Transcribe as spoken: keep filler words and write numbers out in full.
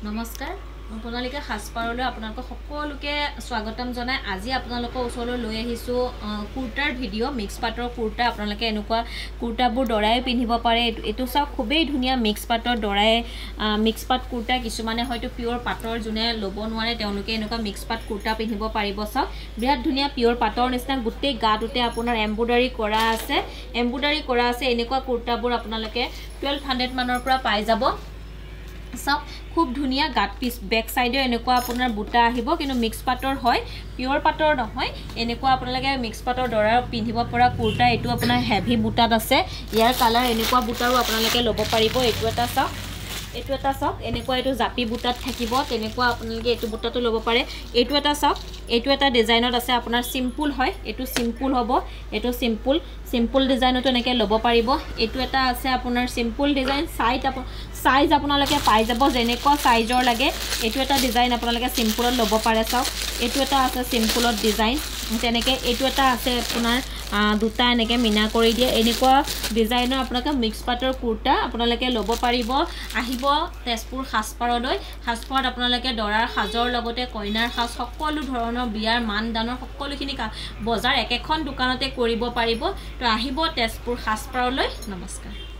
নমস্কাৰ আপোনালোকে সাজপাৰলৈ আপোনালোকক সকলোকে স্বাগতম জনাই আজি আপোনালোকৰ ওচৰলৈ লৈ আহিছো কুৰ্তাৰ ভিডিও মিক্স পাটৰ কুৰ্তা আপোনালোকে এনেকুৱা কুৰ্তাবোৰ দৰাই পিন্ধিব পাৰে এটো সব খুবেই ধুনিয়া মিক্স পাটৰ দৰাই মিক্স পাট কুৰ্তা কিছুমানে হয়তো পিওর পাটৰ জুনে লব নোৱাৰে তেওঁলোকে এনেকুৱা মিক্স পাট কুৰ্তা পিন্ধিব পাৰিব সব বিৰাট ধুনিয়া পিওর পাটৰ নিচিনা গুটেই গাটোতে আপোনাৰ এমব্ৰয়ডাৰী কৰা আছে এমব্ৰয়ডাৰী কৰা আছে এনেকুৱা কুৰ্তাবোৰ আপোনালোকে twelve hundred মানৰ পৰা পাই যাব সব খুব ধুনিয়া গাট পিস ব্যাক সাইডে এনেকুৱা আপোনাৰ বুটা আহিব কিন্তু মিক্স পাটৰ হয় পিওর পাটৰ নহয় এনেকুৱা আপোনালোকে মিক্স পাটৰ দৰা পিন্ধিব পৰা কুৰ্তা এটো আপোনাৰ হেভি বুটাত আছে ইয়াৰ কালাৰ এনেকুৱা বুটাৰো আপোনালোকে লব পাৰিব এটো এটা সব এটো এটা সব এনেকুৱা এটো জাপি বুটাত থাকিব তেনেকুৱা আপোনালোকে এটো বুটাটো লব পাৰে এটো এটা সব এটো এটা ডিজাইনত আছে আপোনাৰ সিম্পল হয় এটো সিম্পল হ'ব এটো সিম্পল সিম্পল ডিজাইনটো এনেকৈ লব পাৰিব এটো এটা আছে আপোনাৰ সিম্পল ডিজাইন সাইজ সাইজ আপোনালোকে পাই যাব যেনেকুৱা সাইজৰ লাগে এটো এটা ডিজাইন আপোনালোকে সিম্পলত লব পাৰে চাওক এটো এটা আছে সিম্পলত ডিজাইন তেনেকৈ এটো এটা আছে আপোনাৰ দুটা এনেকৈ মিনা কৰি দিয়ে এনেকুৱা ডিজাইনৰ আপোনালোকে মিক্স পাটৰ কুৰ্তা আপোনালোকে লব পাৰিব আহিব তেজপুৰ সাজপাৰলৈ সাজপাৰত আপোনালোকে দৰাৰ সাজৰ লগতে কইনাৰ সাজ সকলো ধৰণৰ বিয়াৰ মানদানৰ সকলোখিনি বজাৰ একেখন দোকানতে কৰিব পাৰিব তো আহিব তেজপুৰ সাজপাৰলৈ নমস্কাৰ।